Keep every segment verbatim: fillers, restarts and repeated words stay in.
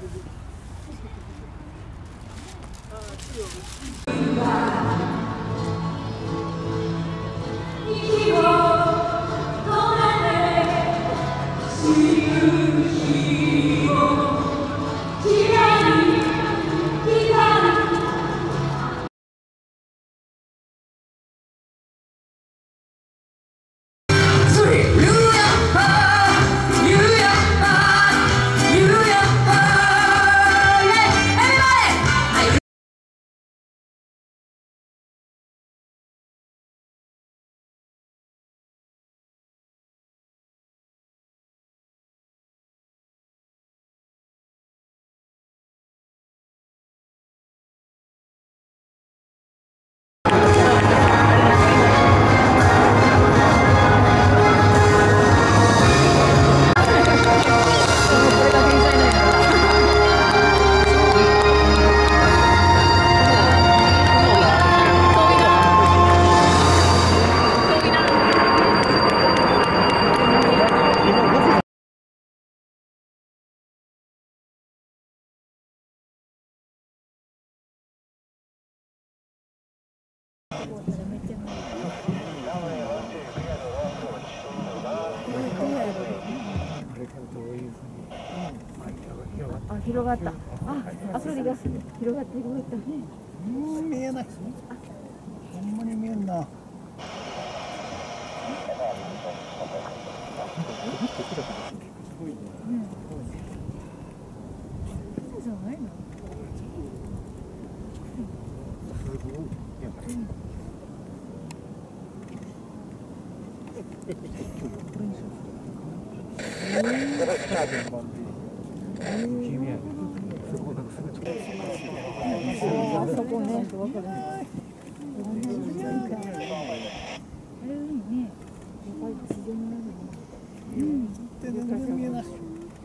あ、広がった。あ、あそれが広がって広がったね。 うん、見えない。ほんまに見えんな。うん、そうじゃないの？あそこね。うん。全然見えない。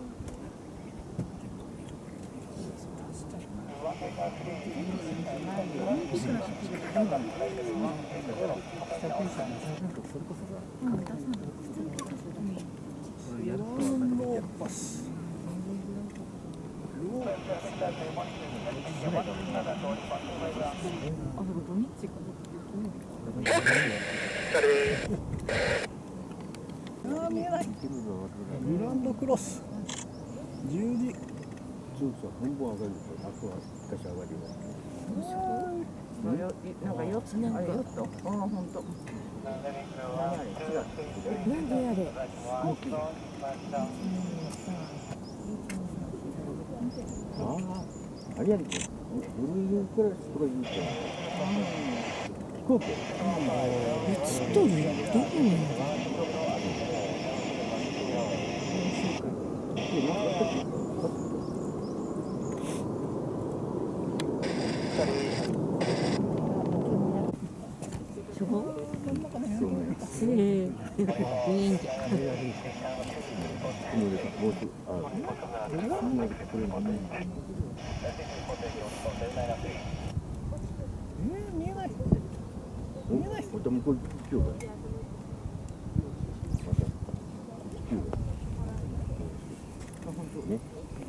ああ、見えない。グランドクロス十字。そうそう、本番上がると、あとは昔上がるよ。 なんか四つなんか四つ。ああ、本当。なんであれ。 ああ、あれやるね。ブルークラスとか言うと。飛行機。 映っとるやん。どこにいるの？ええ、いいんじゃん。 えー、見えない。見えない。また向こう行くよ。また。ね。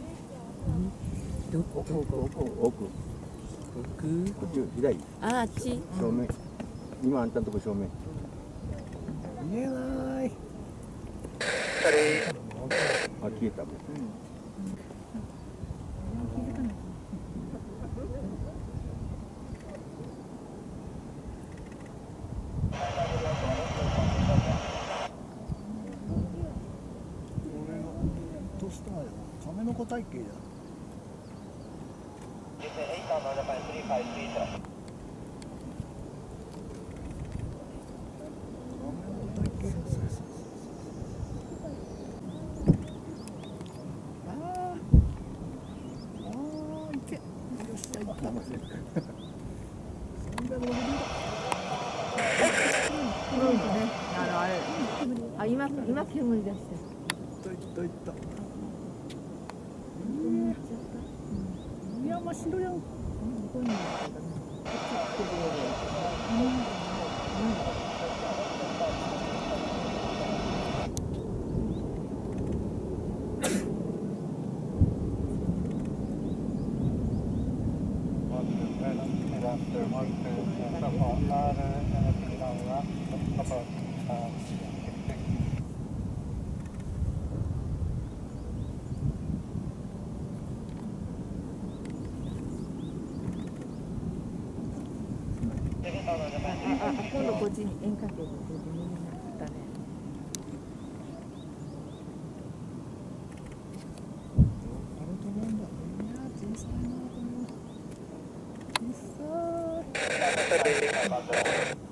どこ？ 奥、奥、奥。奥。こっち、左。 あっち。 正面。今あんたのとこ正面。見えない。あ、消えた。トスターやな。亀の子体型じゃん。 あ、今今煙出して。 いったいったいった。いや、真っ白やん。 あ、今度こっちに円かけてこっちになったね。 あれ飛ぶんだ。いや小さいなこれ。小さい。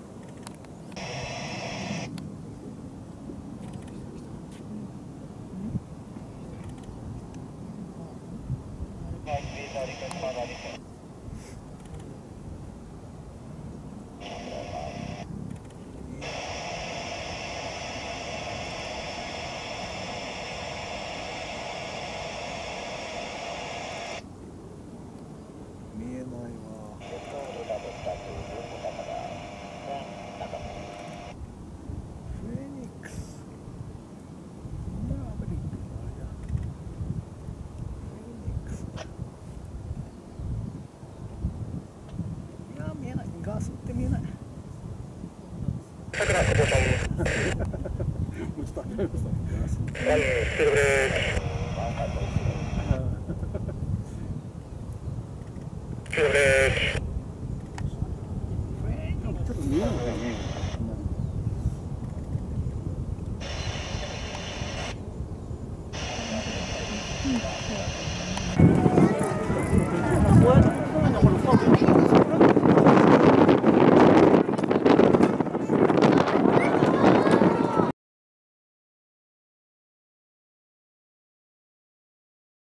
見えないわ。フェニックス。マーベリックのあれだ。フェニックス。いや見えない。ガスって見えない。もうちょっと諦めました。ガス。ちょっと見えないね。 うん。